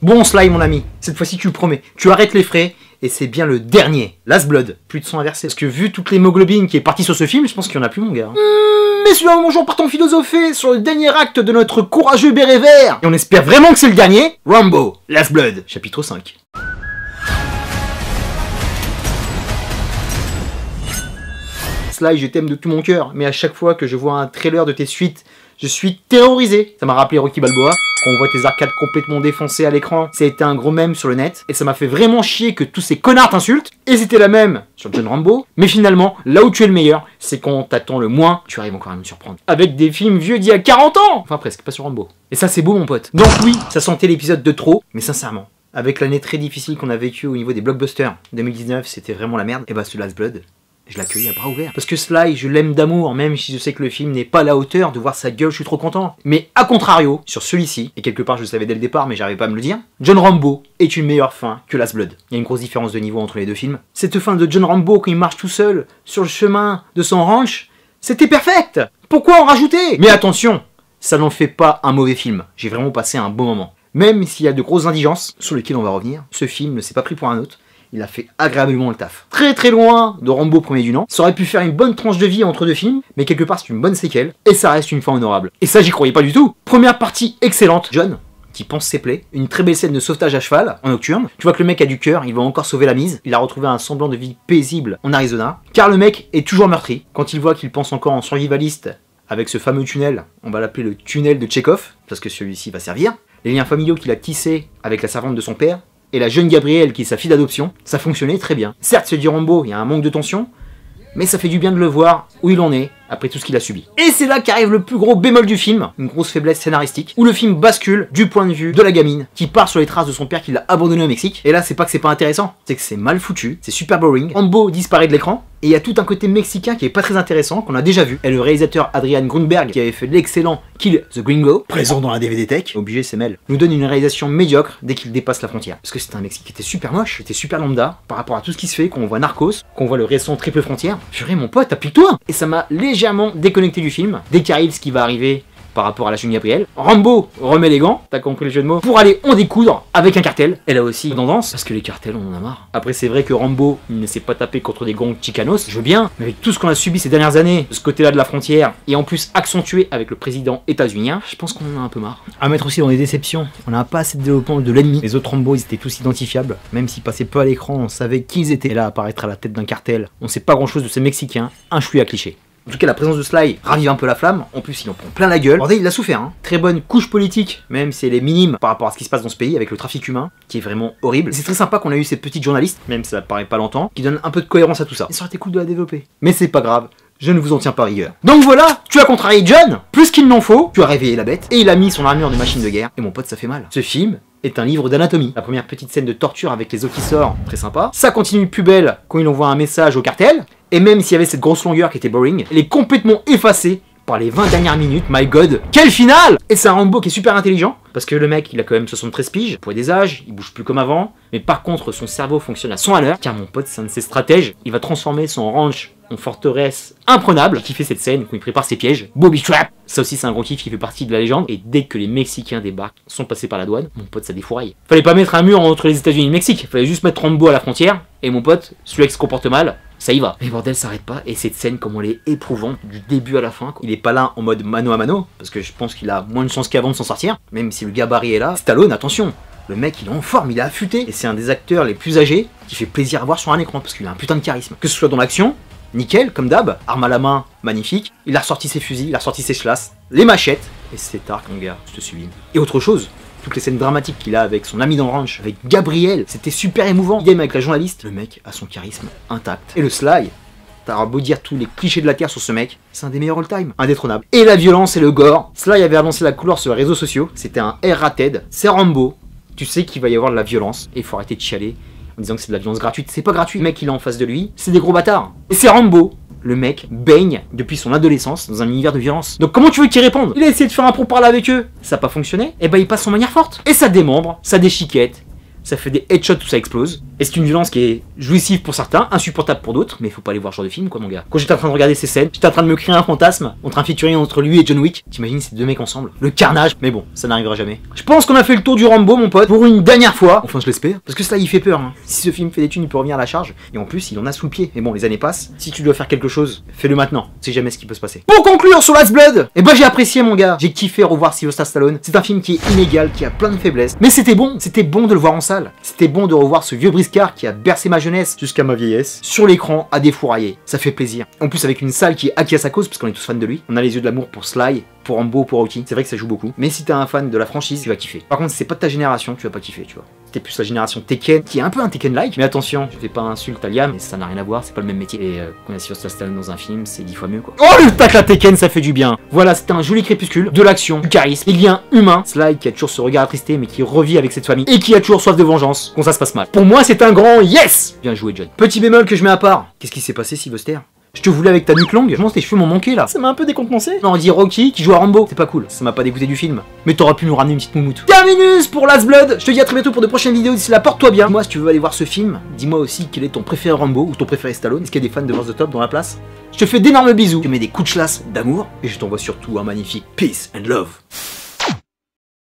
Bon Sly mon ami, cette fois-ci tu le promets, tu arrêtes les frais, et c'est bien le dernier, Last Blood. Plus de sang inversé, parce que vu toute l'hémoglobine qui est partie sur ce film, je pense qu'il y en a plus mon gars. Messieurs, bonjour, partons philosopher sur le dernier acte de notre courageux béret vert. Et on espère vraiment que c'est le dernier. Rambo, Last Blood, chapitre 5. Sly, je t'aime de tout mon cœur, mais à chaque fois que je vois un trailer de tes suites, je suis terrorisé. Ça m'a rappelé Rocky Balboa, quand on voit tes arcades complètement défoncées à l'écran. Ça a été un gros mème sur le net, et ça m'a fait vraiment chier que tous ces connards t'insultent. Et c'était la même sur John Rambo. Mais finalement, là où tu es le meilleur, c'est quand on t'attend le moins, tu arrives encore à me surprendre. Avec des films vieux d'il y a 40 ans. Enfin presque, pas sur Rambo. Et ça c'est beau mon pote. Donc oui, ça sentait l'épisode de trop, mais sincèrement, avec l'année très difficile qu'on a vécue au niveau des blockbusters, 2019 c'était vraiment la merde, et bah ce Last Blood, je l'accueille à bras ouverts. Parce que Sly, je l'aime d'amour, même si je sais que le film n'est pas à la hauteur. De voir sa gueule, je suis trop content. Mais à contrario, sur celui-ci, et quelque part je le savais dès le départ, mais j'arrivais pas à me le dire, John Rambo est une meilleure fin que Last Blood. Il y a une grosse différence de niveau entre les deux films. Cette fin de John Rambo, quand il marche tout seul, sur le chemin de son ranch, c'était perfect. Pourquoi en rajouter? Mais attention, ça n'en fait pas un mauvais film. J'ai vraiment passé un bon moment. Même s'il y a de grosses indigences, sur lesquelles on va revenir, ce film ne s'est pas pris pour un autre. Il a fait agréablement le taf. Très très loin de Rambo premier du nom. Ça aurait pu faire une bonne tranche de vie entre deux films, mais quelque part c'est une bonne séquelle, et ça reste une fin honorable. Et ça j'y croyais pas du tout. Première partie excellente, John, qui pense ses plaies. Une très belle scène de sauvetage à cheval, en nocturne. Tu vois que le mec a du cœur, il va encore sauver la mise. Il a retrouvé un semblant de vie paisible en Arizona. Car le mec est toujours meurtri. Quand il voit qu'il pense encore en survivaliste, avec ce fameux tunnel, on va l'appeler le tunnel de Tchekhov, parce que celui-ci va servir. Les liens familiaux qu'il a tissés avec la servante de son père, et la jeune Gabrielle qui est sa fille d'adoption, ça fonctionnait très bien. Certes, se dit Rambo, il y a un manque de tension, mais ça fait du bien de le voir où il en est après tout ce qu'il a subi. Et c'est là qu'arrive le plus gros bémol du film, une grosse faiblesse scénaristique, où le film bascule du point de vue de la gamine qui part sur les traces de son père qui l'a abandonné au Mexique. Et là, c'est pas que c'est pas intéressant, c'est que c'est mal foutu, c'est super boring. Rambo disparaît de l'écran, et il y a tout un côté mexicain qui est pas très intéressant, qu'on a déjà vu. Et le réalisateur Adrian Grunberg, qui avait fait l'excellent Kill the Gringo, présent dans la DVD Tech, obligé c'est Mel, nous donne une réalisation médiocre dès qu'il dépasse la frontière. Parce que c'était un Mexique qui était super moche, qui était super lambda, par rapport à tout ce qui se fait, quand on voit Narcos, qu'on voit le récent Triple Frontière. Purée mon pote, applique-toi. Et ça m'a légèrement déconnecté du film, dès qu'il arrive ce qui va arriver par rapport à la jeune Gabrielle. Rambo remet les gants, t'as compris le jeu de mots, pour aller en découdre avec un cartel. Elle a aussi tendance, parce que les cartels on en a marre. Après c'est vrai que Rambo il ne s'est pas tapé contre des gangs chicanos, je veux bien, mais avec tout ce qu'on a subi ces dernières années, de ce côté là de la frontière, et en plus accentué avec le président états-unien, je pense qu'on en a un peu marre. À mettre aussi dans les déceptions, on n'a pas assez de développement de l'ennemi. Les autres Rambo ils étaient tous identifiables, même s'ils passaient pas à l'écran, on savait qui ils étaient. Et là apparaître à la tête d'un cartel, on sait pas grand chose de ces Mexicains, un chouïa à cliché. En tout cas, la présence de Sly ravive un peu la flamme. En plus, il en prend plein la gueule. Bordel, il a souffert, hein. Très bonne couche politique, même si elle est minime par rapport à ce qui se passe dans ce pays avec le trafic humain, qui est vraiment horrible. C'est très sympa qu'on a eu cette petite journaliste, même si ça paraît pas longtemps, qui donne un peu de cohérence à tout ça. Et ça aurait été cool de la développer. Mais c'est pas grave. Je ne vous en tiens pas rigueur. Donc voilà, tu as contrarié John, plus qu'il n'en faut, tu as réveillé la bête, et il a mis son armure de machine de guerre, et mon pote ça fait mal. Ce film est un livre d'anatomie. La première petite scène de torture avec les os qui sortent, très sympa. Ça continue plus belle quand il envoie un message au cartel, et même s'il y avait cette grosse longueur qui était boring, elle est complètement effacée par les 20 dernières minutes, my god, quel final! Et c'est un Rambo qui est super intelligent, parce que le mec, il a quand même 73 piges, poids des âges, il bouge plus comme avant, mais par contre, son cerveau fonctionne à 100 à l'heure, car mon pote, c'est un de ses stratèges, il va transformer son ranch en forteresse imprenable, qui fait cette scène quand il prépare ses pièges, Booby Trap. Ça aussi, c'est un gros kiff qui fait partie de la légende, et dès que les Mexicains débarquent, sont passés par la douane, mon pote, ça défouraille. Fallait pas mettre un mur entre les États-Unis et le Mexique, fallait juste mettre Rambo à la frontière, et mon pote, celui qui se comporte mal, ça y va. Mais bordel, ça s'arrête pas, et cette scène, comme elle est éprouvante, du début à la fin, il est pas là en mode mano à mano, parce que je pense qu'il a moins de chance qu'avant de s'en sortir, même si le gabarit est là. Stallone, attention, le mec il est en forme, il est affûté, et c'est un des acteurs les plus âgés qui fait plaisir à voir sur un écran, parce qu'il a un putain de charisme. Que ce soit dans l'action, nickel, comme d'hab, arme à la main, magnifique, il a ressorti ses fusils, il a ressorti ses chlasses, les machettes, et c'est arc mon gars, je te sublime. Et autre chose, toutes les scènes dramatiques qu'il a avec son ami dans le ranch, avec Gabrielle, c'était super émouvant. Idem avec la journaliste, le mec a son charisme intact. Et le Sly, t'as beau dire tous les clichés de la Terre sur ce mec, c'est un des meilleurs all-time, indétrônable. Et la violence et le gore, Sly avait annoncé la couleur sur les réseaux sociaux, c'était un R-rated, c'est Rambo, tu sais qu'il va y avoir de la violence, et il faut arrêter de chialer en disant que c'est de la violence gratuite, c'est pas gratuit, le mec il est en face de lui, c'est des gros bâtards. Et c'est Rambo, le mec baigne depuis son adolescence dans un univers de violence. Donc comment tu veux qu'il réponde? Il a essayé de faire un pourparler avec eux, ça n'a pas fonctionné, et bah il passe en manière forte. Et ça démembre, ça déchiquette, ça fait des headshots où ça explose. Et c'est une violence qui est jouissive pour certains, insupportable pour d'autres, mais il faut pas aller voir ce genre de film quoi mon gars. Quand j'étais en train de regarder ces scènes, j'étais en train de me créer un fantasme entre un featuring entre lui et John Wick. T'imagines ces deux mecs ensemble? Le carnage, mais bon, ça n'arrivera jamais. Je pense qu'on a fait le tour du Rambo mon pote, pour une dernière fois. Enfin je l'espère, parce que cela il fait peur. Hein. Si ce film fait des thunes, il peut revenir à la charge, et en plus il en a sous le pied. Mais bon, les années passent, si tu dois faire quelque chose, fais-le maintenant, c'est jamais ce qui peut se passer. Pour conclure sur Last Blood, eh ben j'ai apprécié mon gars, j'ai kiffé revoir Sylvester Stallone. C'est un film qui est inégal, qui a plein de faiblesses, mais c'était bon de le voir en salle. C'était bon de revoir ce vieux briscard qui a bercé ma jeunesse jusqu'à ma vieillesse sur l'écran à défourailler. Ça fait plaisir. En plus avec une salle qui est acquis à sa cause parce qu'on est tous fans de lui. On a les yeux de l'amour pour Sly, pour Rambo, pour Rocky. C'est vrai que ça joue beaucoup. Mais si t'es un fan de la franchise, tu vas kiffer. Par contre, si c'est pas de ta génération, tu vas pas kiffer, tu vois. C'était plus la génération Tekken, qui est un peu un Tekken-like. Mais attention, je fais pas insulte à Liam, mais ça n'a rien à voir, c'est pas le même métier. Et quand on a Sylvester Stallone dans un film, c'est 10 fois mieux quoi. Oh le tacle à Tekken, ça fait du bien. Voilà, c'était un joli crépuscule, de l'action, du charisme, des liens humains. Sly qui a toujours ce regard attristé, mais qui revit avec cette famille et qui a toujours soif de vengeance quand ça se passe mal. Pour moi, c'est un grand yes. Bien joué, John. Petit bémol que je mets à part. Qu'est-ce qui s'est passé, Sylvester? Je te voulais avec ta nuque longue, je pense que tes cheveux m'ont manqué là. Ça m'a un peu décompensé. Non, on dit Rocky qui joue à Rambo. C'est pas cool, ça m'a pas dégoûté du film. Mais t'aurais pu nous ramener une petite moumoute. Terminus pour Last Blood. Je te dis à très bientôt pour de prochaines vidéos. D'ici là, porte-toi bien. Moi, si tu veux aller voir ce film, dis-moi aussi quel est ton préféré Rambo ou ton préféré Stallone. Est-ce qu'il y a des fans de Over the Top dans la place? Je te fais d'énormes bisous. Je te mets des coups de chlasse d'amour. Et je t'envoie surtout un magnifique peace and love.